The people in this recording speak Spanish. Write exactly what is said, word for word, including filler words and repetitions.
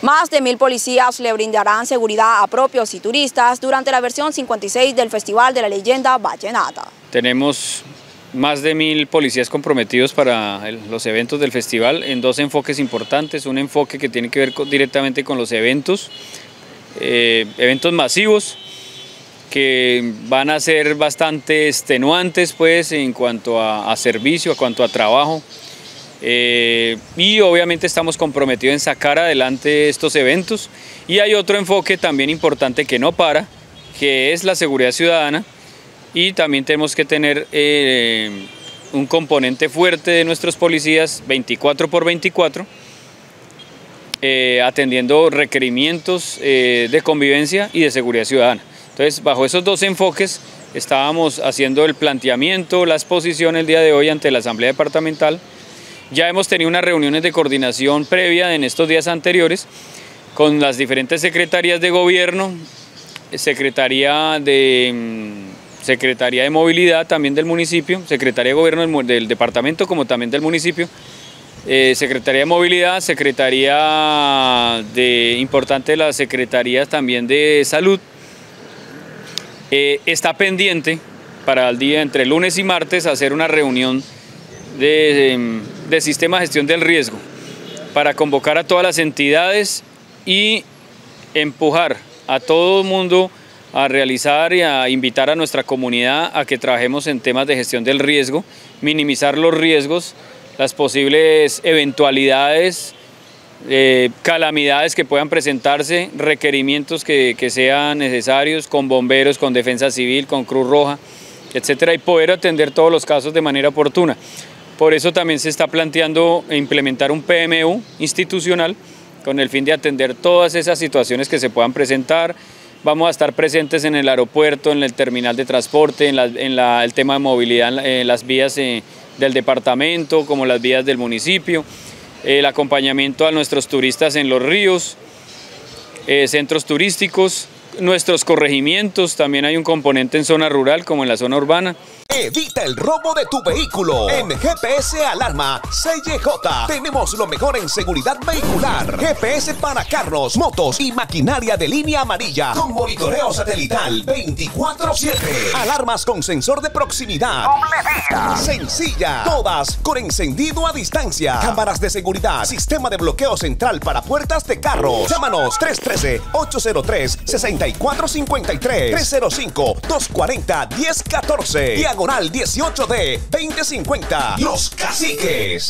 Más de mil policías le brindarán seguridad a propios y turistas durante la versión cincuenta y seis del Festival de la Leyenda Vallenata. Tenemos más de mil policías comprometidos para el, los eventos del festival en dos enfoques importantes. Un enfoque que tiene que ver con, directamente con los eventos, eh, eventos masivos, que van a ser bastante extenuantes pues, en cuanto a, a servicio, a cuanto a trabajo. Eh, y obviamente estamos comprometidos en sacar adelante estos eventos. Y hay otro enfoque también importante que no para, que es la seguridad ciudadana, y también tenemos que tener eh, un componente fuerte de nuestros policías veinticuatro por veinticuatro, eh, atendiendo requerimientos eh, de convivencia y de seguridad ciudadana. Entonces, bajo esos dos enfoques estábamos haciendo el planteamiento, la exposición el día de hoy ante la Asamblea Departamental. Ya hemos tenido unas reuniones de coordinación previa en estos días anteriores con las diferentes secretarías de gobierno, Secretaría de, Secretaría de Movilidad también del municipio, Secretaría de Gobierno del, del departamento como también del municipio, eh, Secretaría de Movilidad, Secretaría de, importante las Secretarías también de Salud. Eh, está pendiente para el día entre lunes y martes hacer una reunión de, de sistema de gestión del riesgo para convocar a todas las entidades y empujar a todo el mundo a realizar y a invitar a nuestra comunidad a que trabajemos en temas de gestión del riesgo, minimizar los riesgos, las posibles eventualidades, Eh, calamidades que puedan presentarse, requerimientos que, que sean necesarios con bomberos, con defensa civil, con Cruz Roja, etcétera, y poder atender todos los casos de manera oportuna. Por eso también se está planteando implementar un P M U institucional con el fin de atender todas esas situaciones que se puedan presentar. Vamos a estar presentes en el aeropuerto, en el terminal de transporte, en, la, en la, el tema de movilidad, en, en las vías eh, del departamento, como las vías del municipio. El acompañamiento a nuestros turistas en los ríos, eh, centros turísticos, nuestros corregimientos, también hay un componente en zona rural como en la zona urbana. Evita el robo de tu vehículo. En G P S Alarma C Y J tenemos lo mejor en seguridad vehicular. G P S para carros, motos y maquinaria de línea amarilla con monitoreo satelital veinticuatro siete. Alarmas con sensor de proximidad. Doble vía. Sencilla. Todas con encendido a distancia. Cámaras de seguridad. Sistema de bloqueo central para puertas de carros. Llámanos tres uno tres, ocho cero tres, seis cuatro cinco tres, tres cero cinco, dos cuatro cero, uno cero uno cuatro. Diagonal dieciocho D veinte cincuenta. Los Caciques.